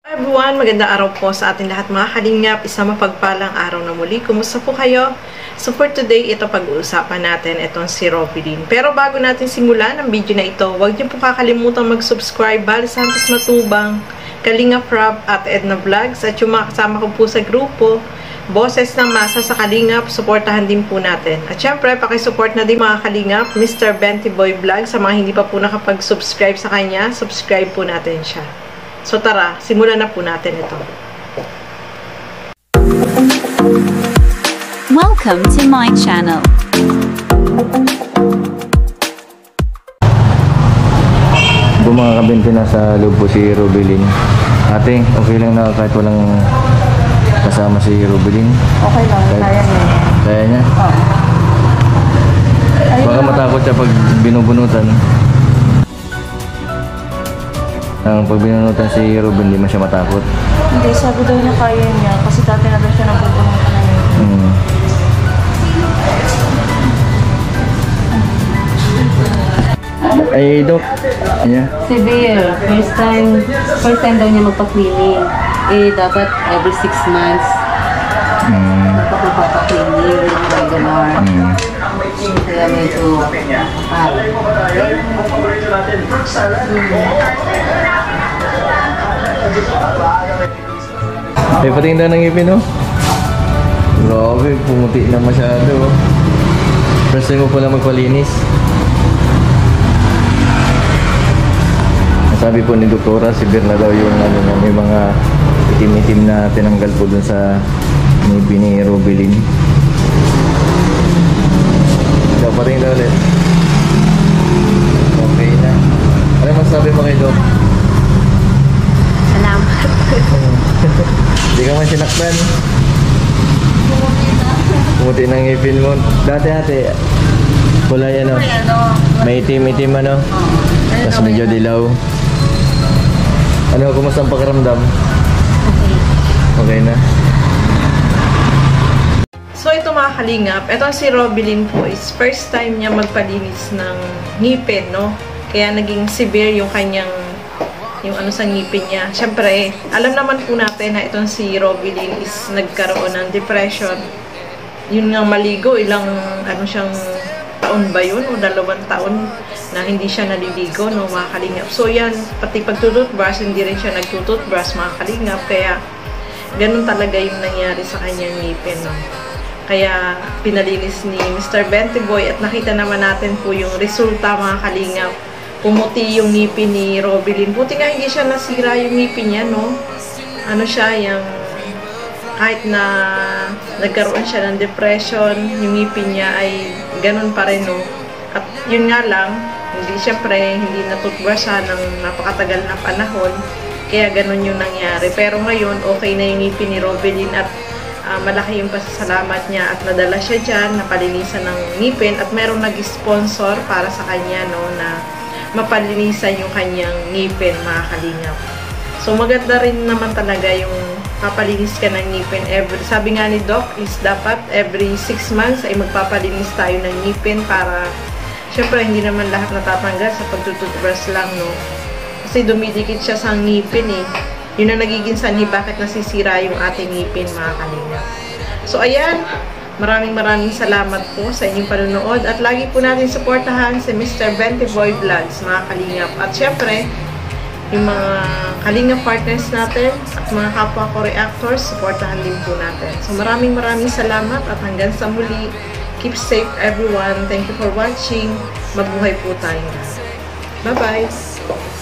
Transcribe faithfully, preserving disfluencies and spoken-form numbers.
Everyone, magandang araw po sa ating lahat mga kalingap. Isang mapagpalang araw na muli. Kumusta po kayo? So for today, ito pag-uusapan natin itong si Robilyn. Pero bago natin simulan ang video na ito, huwag niyo po kakalimutan mag-subscribe. Bal Santos Matubang, Kalingap Rob at Edna Vlogs. At yung mga kasama ko po sa grupo, Boses ng Masa sa Kalingap, suportahan din po natin. At syempre, pakisupport na din mga Kalingap, Mister Benty Boy Vlog. Sa mga hindi pa po nakapag-subscribe sa kanya, subscribe po natin siya. So tara, simulan na po natin ito. Welcome to my channel. Kung mga kabente na sa loob po si Robilyn. Ate, okay lang na kahit walang kasama si Robilyn? Okay lang, kaya niya. Kaya niya? Oo. Baka matakot siya pag binubunutan. Ang pag binunutan si Ruben, hindi man siya matakot. Hindi, sabi daw niya kaya niya kasi dati na daw siya nabubunutan na yun. Hmm. Ay, Dok. Yeah. Si Bill, first time, first time daw niya magpa-cleaning. Eh, dapat every six months. Hmm. Dapat magpa-cleaning, regular. Hmm. Kaya medyo mahal. Ay, patingin daw ng ngipin, oh. Grabe, pumuti na masyado, oh. First time mo pala magpalinis. Sabi po ni Doktora, severe na daw yung ano na may mga itim-itim na tinanggal po dun sa ngipin ni Robilyn. Ikaw pa rin daw ulit. Okay na. Ano masabi mo kay Dok? Salamat. Hindi ka man sinaktan. Pumuti ng ngipin mo. Dati-dati, kulay ano? May itim-itim ano? Tapos medyo dilaw. Ano, kumusta ang pakiramdam? Okay. Okay na. So ito mga kalingap, ito si Robilyn po is first time niya magpalinis ng ngipin, no? Kaya naging severe yung kanyang, yung ano sa ngipin niya. Siyempre, alam naman po natin na itong si Robilyn is nagkaroon ng depression. Yun nga maligo, ilang ano siyang taon ba yun? O dalawang taon na hindi siya naliligo, no, mga kalingap. So yan, pati pagtututbrush, hindi rin siya nagtututbrush, mga kalingap. Kaya, ganun talaga yung nangyari sa kanyang ngipin, no. Kaya, pinalinis ni Mister Benty Boy at nakita naman natin po yung resulta, mga kalingap. Pumuti yung ngipin ni Robilyn. Buti nga hindi siya nasira yung ngipin niya, no. Ano siya, yung kahit na nagkaroon siya ng depression, yung ngipin niya ay ganun pa rin, no. At yun nga lang, hindi siyempre, hindi natutbrushan ng napakatagal na panahon. Kaya ganun yung nangyari. Pero ngayon, okay na yung ngipin ni Robilyn at uh, malaki yung pasasalamat niya at nadala siya dyan, napalinisan ng ngipin at merong nag-sponsor para sa kanya, no, na mapalinisan yung kanyang ngipin, mga kalingap. So maganda rin naman talaga yung papalinis ka ng ngipin. Every, sabi nga ni Doc is dapat every six months ay magpapalinis tayo ng ngipin para syempre hindi naman lahat natatanggal sa pagtututbrush lang, no. Kasi dumidikit siya sa ngipin eh. Yun ang nagiging sanhi bakit nasisira yung ating ngipin, mga kalingap. So ayan, maraming maraming salamat po sa inyong panonood at lagi po natin suportahan si Mister Benty Boy Vlogs, mga kalingap. At syempre, yung mga kalingap partners natin at mga kapwa ko reactors, suportahan din po natin. So maraming maraming salamat at hanggang sa muli. Keep safe everyone. Thank you for watching. Mabuhay po tayo. Bye-bye!